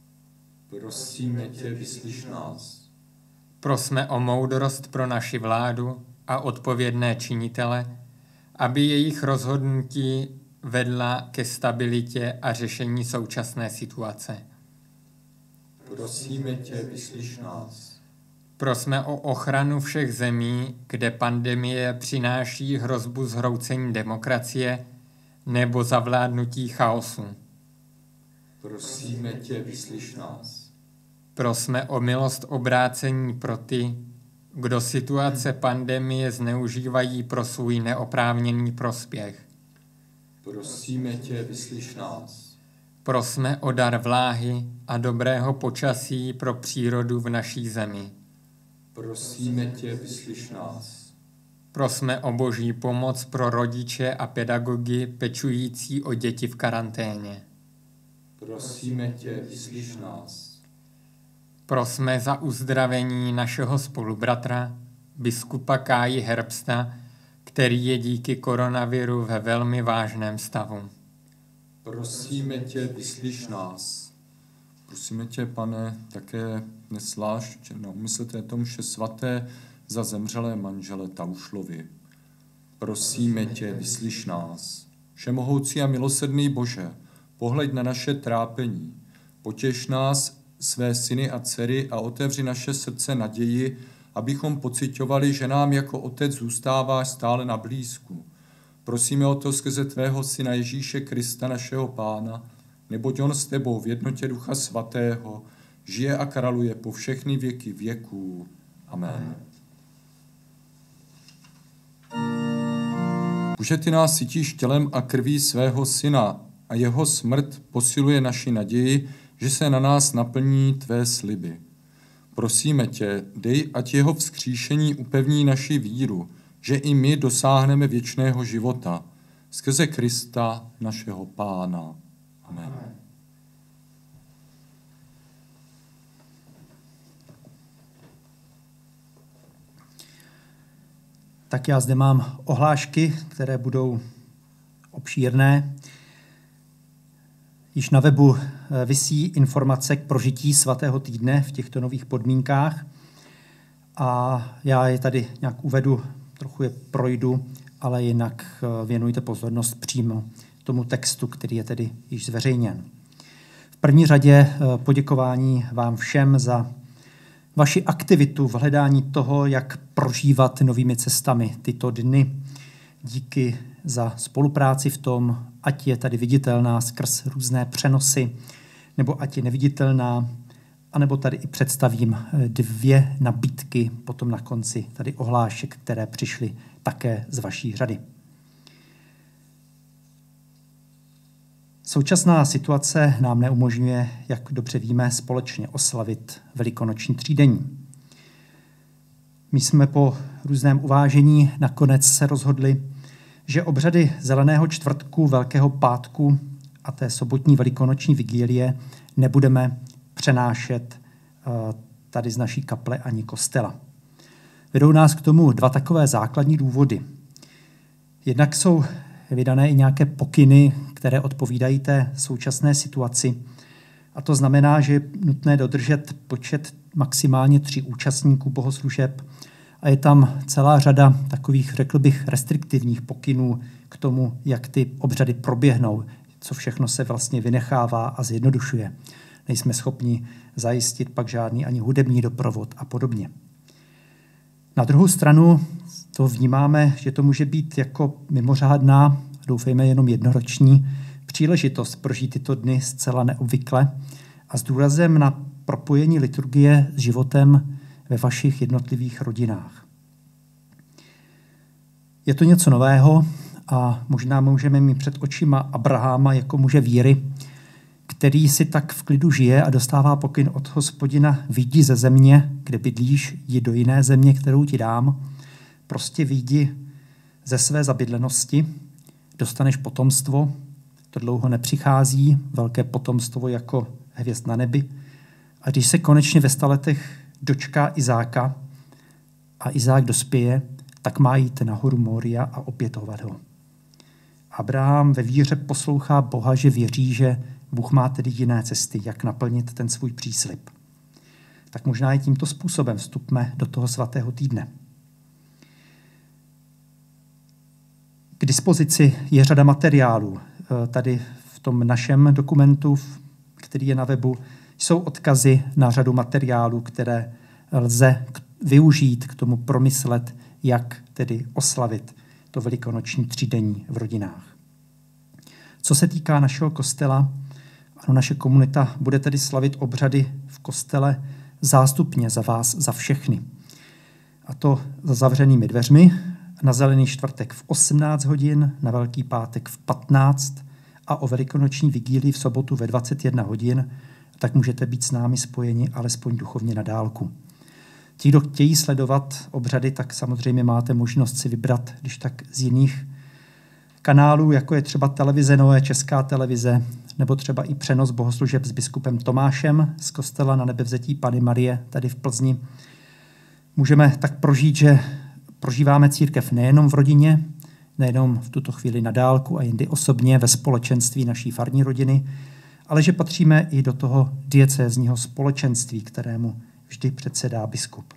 Prosíme tě, vyslyš nás. Prosme o moudrost pro naši vládu a odpovědné činitele, aby jejich rozhodnutí vedla ke stabilitě a řešení současné situace. Prosíme tě, vyslyš nás. Prosme o ochranu všech zemí, kde pandemie přináší hrozbu zhroucení demokracie nebo zavládnutí chaosu. Prosíme tě, vyslyš nás. Prosme o milost obrácení pro ty, kdo situace pandemie zneužívají pro svůj neoprávněný prospěch. Prosíme tě, vyslyš nás. Prosme o dar vláhy a dobrého počasí pro přírodu v naší zemi. Prosíme tě, vyslyš nás. Prosme o Boží pomoc pro rodiče a pedagogy pečující o děti v karanténě. Prosíme tě, vyslyš nás. Prosme za uzdravení našeho spolubratra, biskupa Káji Herbsta, který je díky koronaviru ve velmi vážném stavu. Prosíme tě, vyslyš nás. Prosíme tě, Pane, také neslášť na úmysl této mše svaté za zemřelé manžele Taušlovi. Prosíme tě, vyslyš nás. Všemohoucí a milosrdný Bože, pohleď na naše trápení, potěš nás, své syny a dcery, a otevři naše srdce naději, abychom pociťovali, že nám jako Otec zůstáváš stále na blízku. Prosíme o to skrze tvého Syna Ježíše Krista, našeho Pána, neboť on s tebou v jednotě Ducha Svatého žije a králuje po všechny věky věků. Amen. Bože, ty nás sytíš tělem a krví svého Syna a jeho smrt posiluje naši naději, že se na nás naplní tvé sliby. Prosíme tě, dej, ať jeho vzkříšení upevní naši víru, že i my dosáhneme věčného života. Skrze Krista, našeho Pána. Amen. Tak já zde mám ohlášky, které budou obšírné. Již na webu visí informace k prožití svatého týdne v těchto nových podmínkách a já je tady nějak uvedu, trochu je projdu, ale jinak věnujte pozornost přímo tomu textu, který je tedy již zveřejněn. V první řadě poděkování vám všem za vaši aktivitu v hledání toho, jak prožívat novými cestami tyto dny. Díky za spolupráci v tom, ať je tady viditelná skrz různé přenosy, nebo ať je neviditelná, anebo tady i představím 2 nabídky potom na konci tady ohlášek, které přišly také z vaší řady. Současná situace nám neumožňuje, jak dobře víme, společně oslavit velikonoční třídení. My jsme po různém uvážení nakonec se rozhodli, že obřady Zeleného čtvrtku, Velkého pátku a té sobotní velikonoční vigílie nebudeme přenášet tady z naší kaple ani kostela. Vedou nás k tomu 2 takové základní důvody. Jednak jsou vydané i nějaké pokyny, které odpovídají té současné situaci. A to znamená, že je nutné dodržet počet maximálně 3 účastníků bohoslužeb a je tam celá řada takových, řekl bych, restriktivních pokynů k tomu, jak ty obřady proběhnou, co všechno se vlastně vynechává a zjednodušuje. Nejsme schopni zajistit pak žádný ani hudební doprovod a podobně. Na druhou stranu to vnímáme, že to může být jako mimořádná, doufejme jenom jednoroční, příležitost prožít tyto dny zcela neobvykle a s důrazem na propojení liturgie s životem ve vašich jednotlivých rodinách. Je to něco nového a možná můžeme mít před očima Abraháma jako muže víry, který si tak v klidu žije a dostává pokyn od Hospodina: vyjdi ze země, kde bydlíš, jdi do jiné země, kterou ti dám. Prostě vyjdi ze své zabydlenosti, dostaneš potomstvo, to dlouho nepřichází, velké potomstvo jako hvězd na nebi. A když se konečně ve 100 letech dočká Izáka a Izák dospěje, tak má jít na horu Moria a obětovat ho. Abraham ve víře poslouchá Boha, že věří, že Bůh má tedy jiné cesty, jak naplnit ten svůj příslib. Tak možná i tímto způsobem vstupme do toho svatého týdne. K dispozici je řada materiálů. Tady v tom našem dokumentu, který je na webu, jsou odkazy na řadu materiálů, které lze využít k tomu promyslet, jak tedy oslavit to velikonoční třídení v rodinách. Co se týká našeho kostela, ano, naše komunita bude tedy slavit obřady v kostele zástupně za vás, za všechny. A to za zavřenými dveřmi, na Zelený čtvrtek v 18 hodin, na Velký pátek v 15 a o velikonoční vigílii v sobotu ve 21 hodin, tak můžete být s námi spojeni alespoň duchovně na dálku. Ti, kdo chtějí sledovat obřady, tak samozřejmě máte možnost si vybrat, když tak z jiných kanálů, jako je třeba televize Nové, Česká televize, nebo třeba i přenos bohoslužeb s biskupem Tomášem z kostela Na Nebevzetí Panny Marie tady v Plzni. Můžeme tak prožít, že prožíváme církev nejenom v rodině, nejenom v tuto chvíli na dálku a jindy osobně ve společenství naší farní rodiny, ale že patříme i do toho diecézního společenství, kterému vždy předsedá biskup.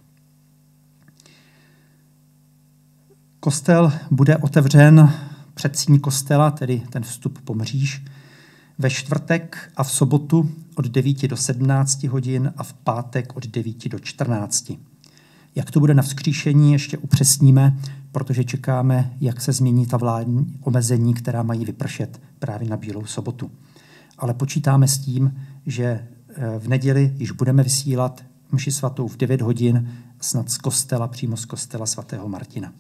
Kostel bude otevřen, předsíň kostela, tedy ten vstup po mříž, ve čtvrtek a v sobotu od 9 do 17 hodin a v pátek od 9 do 14. Jak to bude na vzkříšení, ještě upřesníme, protože čekáme, jak se změní ta vládní omezení, která mají vypršet právě na Bílou sobotu. Ale počítáme s tím, že v neděli již budeme vysílat mši svatou v 9 hodin snad z kostela, přímo z kostela svatého Martina.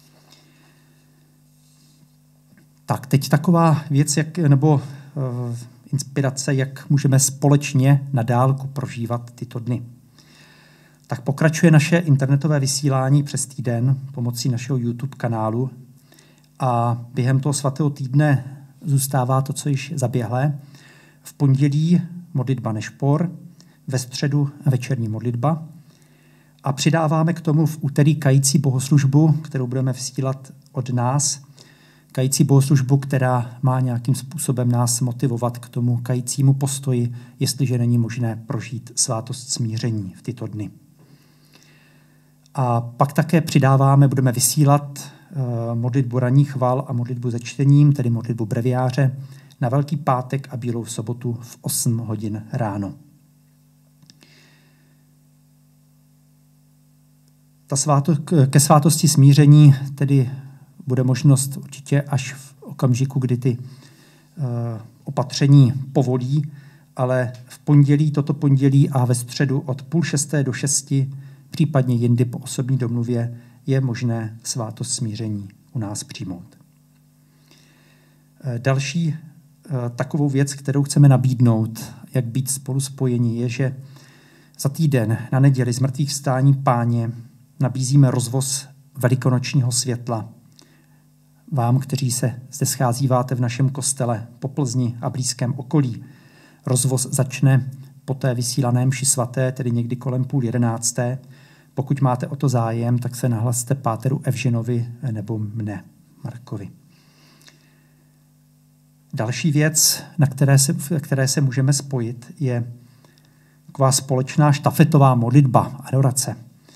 Tak, teď taková věc, inspirace, jak můžeme společně na dálku prožívat tyto dny. Tak pokračuje naše internetové vysílání přes týden pomocí našeho YouTube kanálu a během toho svatého týdne zůstává to, co již zaběhlé. V pondělí modlitba nešpor, ve středu večerní modlitba a přidáváme k tomu v úterý kající bohoslužbu, kterou budeme vysílat od nás. Kající bohoslužbu, která má nějakým způsobem nás motivovat k tomu kajícímu postoji, jestliže není možné prožít svátost smíření v tyto dny. A pak také budeme vysílat modlitbu ranní chval a modlitbu se čtením, tedy modlitbu breviáře na Velký pátek a Bílou sobotu v 8 hodin ráno. Ke svátosti smíření tedy bude možnost určitě až v okamžiku, kdy ty opatření povolí, ale v pondělí, toto pondělí a ve středu od 5:30 do 6, případně jindy po osobní domluvě, je možné svátost smíření u nás přijmout. Další takovou věc, kterou chceme nabídnout, jak být spolu spojení, je, že za týden na neděli z mrtvých vstání Páně nabízíme rozvoz velikonočního světla. Vám, kteří se zde scházíváte v našem kostele po Plzni a blízkém okolí, rozvoz začne po té vysílané mši svaté, tedy někdy kolem 10:30. Pokud máte o to zájem, tak se nahlaste páteru Evženovi nebo mne, Markovi. Další věc, na které se můžeme spojit, je taková společná štafetová modlitba, adorace.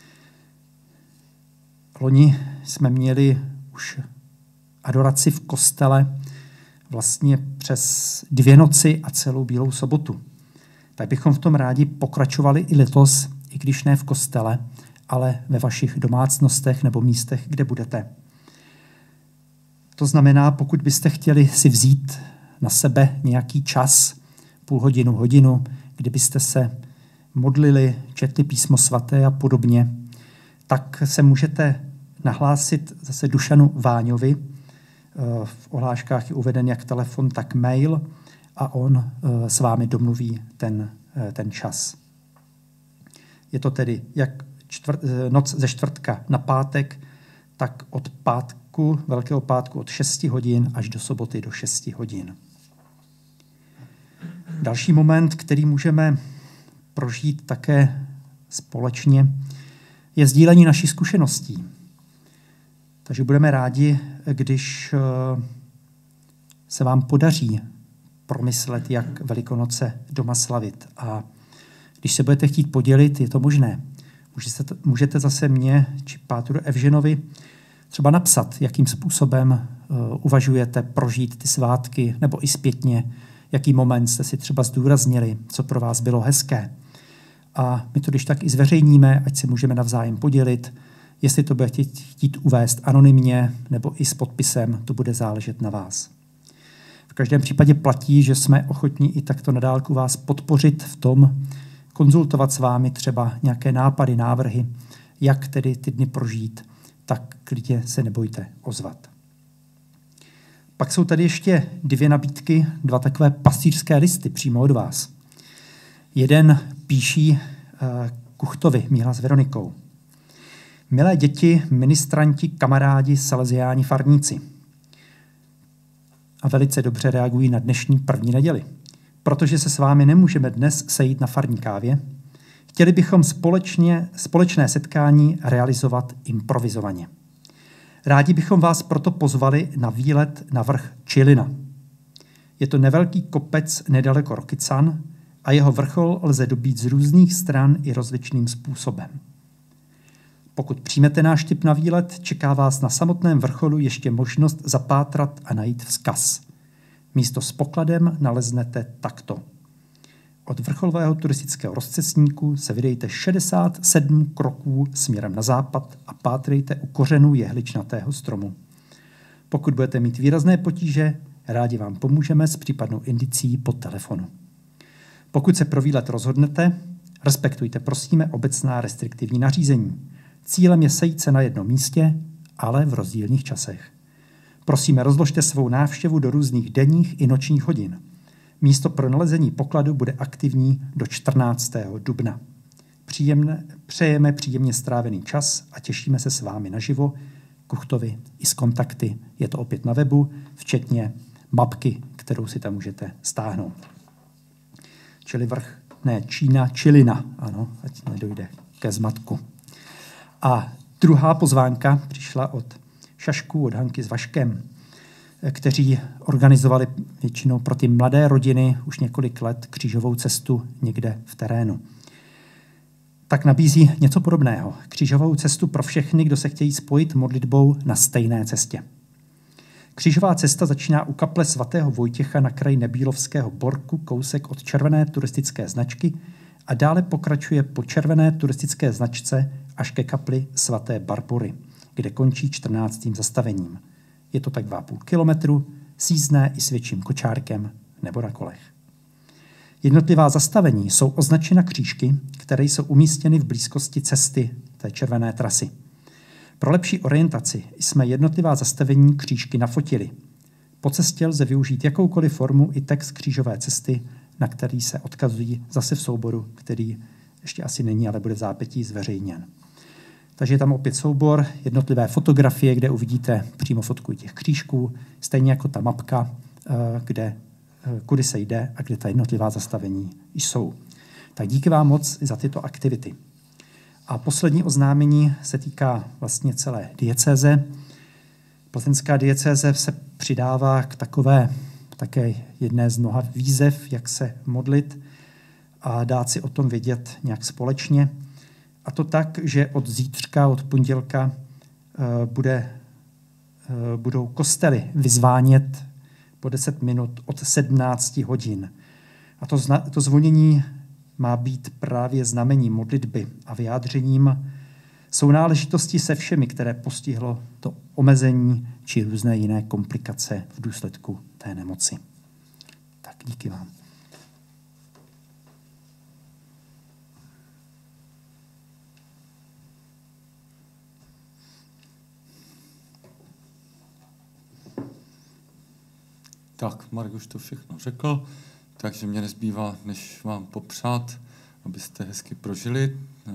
Loni jsme měli už adoraci v kostele vlastně přes 2 noci a celou Bílou sobotu. Tak bychom v tom rádi pokračovali i letos, i když ne v kostele, ale ve vašich domácnostech nebo místech, kde budete. To znamená, pokud byste chtěli si vzít na sebe nějaký čas, půl hodinu, hodinu, kdybyste se modlili, četli písmo svaté a podobně, tak se můžete nahlásit zase Dušanu Váňovi. V ohláškách je uveden jak telefon, tak mail a on s vámi domluví ten čas. Je to tedy jak noc ze čtvrtka na pátek, tak od pátku, Velkého pátku od 6 hodin až do soboty do 6 hodin. Další moment, který můžeme prožít také společně, je sdílení našich zkušeností. Takže budeme rádi, když se vám podaří promyslet, jak Velikonoce doma slavit. A když se budete chtít podělit, je to možné. Můžete zase mě či pátru Evženovi třeba napsat, jakým způsobem uvažujete prožít ty svátky, nebo i zpětně, jaký moment jste si třeba zdůraznili, co pro vás bylo hezké. A my to když tak i zveřejníme, ať se můžeme navzájem podělit. Jestli to budete chtít uvést anonymně nebo i s podpisem, to bude záležet na vás. V každém případě platí, že jsme ochotní i takto na dálku vás podpořit v tom, konzultovat s vámi třeba nějaké nápady, návrhy, jak tedy ty dny prožít, tak klidně se nebojte ozvat. Pak jsou tady ještě 2 nabídky, 2 takové pastýřské listy přímo od vás. Jeden píší Kuchtovi, Míla s Veronikou. Milé děti, ministranti, kamarádi, salesiáni, farníci. A velice dobře reagují na dnešní první neděli. Protože se s vámi nemůžeme dnes sejít na farní kávě, chtěli bychom společné setkání realizovat improvizovaně. Rádi bychom vás proto pozvali na výlet na vrch Čilina. Je to nevelký kopec nedaleko Rokycan a jeho vrchol lze dobít z různých stran i rozličným způsobem. Pokud přijmete náš tip na výlet, čeká vás na samotném vrcholu ještě možnost zapátrat a najít vzkaz. Místo s pokladem naleznete takto. Od vrcholového turistického rozcestníku se vydejte 67 kroků směrem na západ a pátrejte u kořenů jehličnatého stromu. Pokud budete mít výrazné potíže, rádi vám pomůžeme s případnou indicí po telefonu. Pokud se pro výlet rozhodnete, respektujte prosíme obecná restriktivní nařízení. Cílem je sejít se na jednom místě, ale v rozdílných časech. Prosíme, rozložte svou návštěvu do různých denních i nočních hodin. Místo pro nalezení pokladu bude aktivní do 14. dubna. Přejeme příjemně strávený čas a těšíme se s vámi naživo, Kuchtovi i s kontakty. Je to opět na webu, včetně mapky, kterou si tam můžete stáhnout. Čili vrch, ne Čína, Čilina, ano, ať nedojde ke zmatku. A druhá pozvánka přišla od Šašků, od Hanky s Vaškem, kteří organizovali většinou pro ty mladé rodiny už několik let křížovou cestu někde v terénu. Tak nabízí něco podobného. Křížovou cestu pro všechny, kdo se chtějí spojit modlitbou na stejné cestě. Křížová cesta začíná u kaple svatého Vojtěcha na kraji Nebílovského Borku, kousek od červené turistické značky a dále pokračuje po červené turistické značce až ke kapli svaté Barbory, kde končí 14. zastavením. Je to tak 2,5 kilometru, s jízdné i s větším kočárkem nebo na kolech. Jednotlivá zastavení jsou označena křížky, které jsou umístěny v blízkosti cesty té červené trasy. Pro lepší orientaci jsme jednotlivá zastavení křížky nafotili. Po cestě lze využít jakoukoliv formu i text křížové cesty, na který se odkazují zase v souboru, který ještě asi není, ale bude v zápětí zveřejněn. Takže je tam opět soubor, jednotlivé fotografie, kde uvidíte přímo fotku těch křížků, stejně jako ta mapka, kudy se jde a kde ta jednotlivá zastavení jsou. Tak díky vám moc za tyto aktivity. A poslední oznámení se týká vlastně celé diecéze. Plzeňská diecéze se přidává k také jedné z mnoha výzev, jak se modlit a dát si o tom vědět nějak společně. A to tak, že od zítřka, od pondělka budou kostely vyzvánět po 10 minut od 17 hodin. A to zvonění má být právě znamením modlitby a vyjádřením sounáležitosti se všemi, které postihlo to omezení či různé jiné komplikace v důsledku té nemoci. Tak díky vám. Tak, Marek už to všechno řekl, takže mě nezbývá, než vám popřát, abyste hezky prožili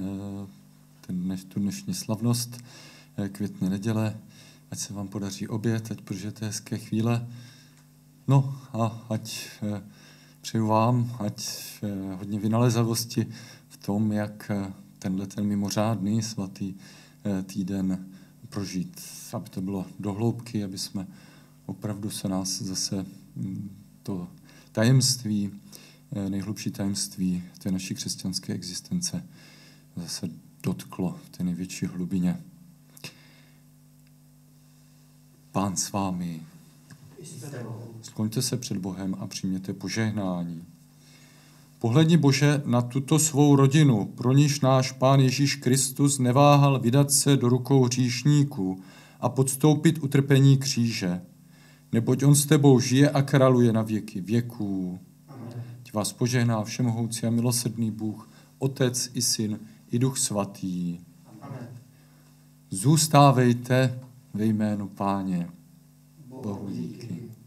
tu dnešní slavnost květní neděle, ať se vám podaří oběd, ať prožijete hezké chvíle. No a ať přeju vám, ať hodně vynalezavosti v tom, jak ten mimořádný svatý týden prožít, aby to bylo do hloubky, aby jsme opravdu se nás zase to tajemství, nejhlubší tajemství té naší křesťanské existence zase dotklo v té největší hlubině. Pán s vámi. Skloňte se před Bohem a přijměte požehnání. Pohledni, Bože, na tuto svou rodinu, pro níž náš Pán Ježíš Kristus neváhal vydat se do rukou hříšníků a podstoupit utrpení kříže. Neboť on s tebou žije a králuje na věky věků. Ať vás požehná všemohoucí a milosrdný Bůh, Otec i Syn i Duch Svatý. Amen. Zůstávejte ve jménu Páně. Bohu díky.